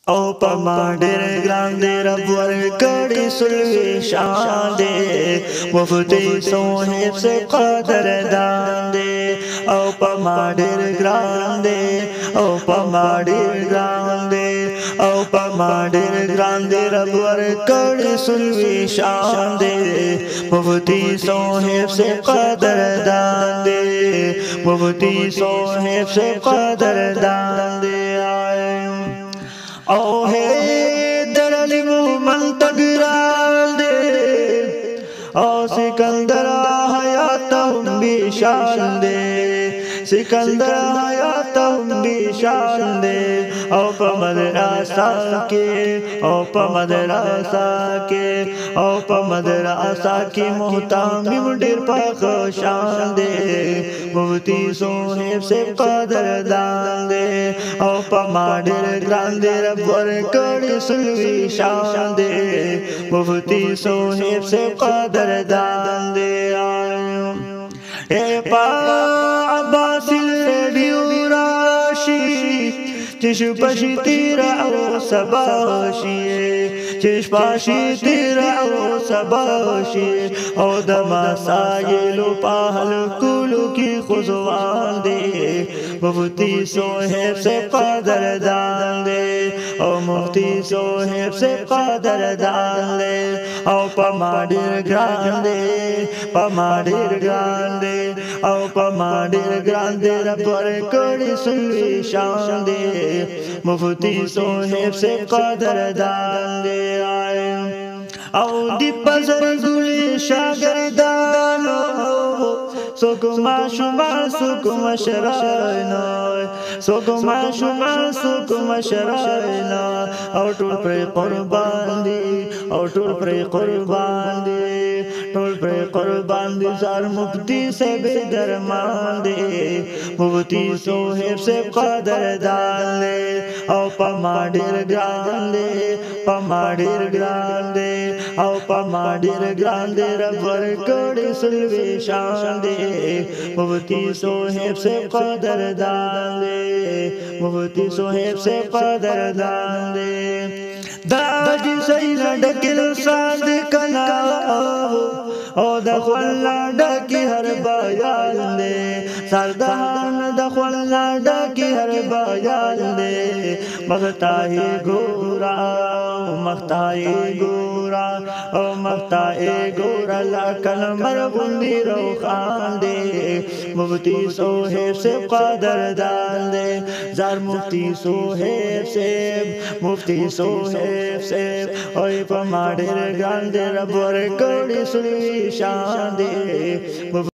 او پما ډېر ګران دی رب ورکړی سلوي شان دی مفتی صاحب سے قدردان دی او پما ډېر ګران دی او پما ډېر ګران دی او پما ډېر ګران دی رب ورکړی سلوي شان دی مفتی صاحب سے قدردان دی مفتی صاحب سے قدردان دی او ہے درلی مومن تگرال دے او سکندر حیات ہم بیشان دے سکندر حیات ہم بیشان دے او پا مدرسہ کے او پا مدرسہ کے او پا مدرسہ کی محتمم ڈیر پاک شان دے مفتی صاحب سے قدردان دے او پما ډېر ګران دی رب ورکړی سلوي شان دی مفتی صاحب سے قدردان دی اے پا عباس ریڈیو راشی چش پشی تیرا او سباشی چش پاشی تیرا او سباشی او دما سایلو پاہل کولو کی خزوان دے مفتی صاحب سے قدردان دے او مفتی صاحب سے قدردان دے او پما ډېر ګران دے پما ډېر ګران دے او پما ډېر ګران دے رب ورکړی سلوي شان دے مفتی صاحب سے قدردان دے او دی پزر گلی شاگردانو سوکما شما سوکما شرائنا سوکما شما سوکما شرائنا او ټول پر قربان دی او ټول پر قربان دی ټول پر قربان دی زار مفتی سے بے درمان دی مفتی صاحب سے قدردان دی او پما ډېر ګران دی پما ډېر ګران دی او پما ډېر ګران دی رب ورکړی سلوي شان دی مفتی صاحب سے قدردان دی مفتی صاحب سے قدردان دی دا جی سینا ډکل صادق نا او د خلا ډکی هر بیان دی سردان د خلا ډکی هر بیان دی مختای ګورا مختای ګورا او مختای ګورا لکن مرغوندی روخان دی مفتی صاحب سے قدردان دی زار مفتی صاحب سے مفتی صاحب سے اوی پما ډېر ګران دی رب ورکړی سلوي شان دی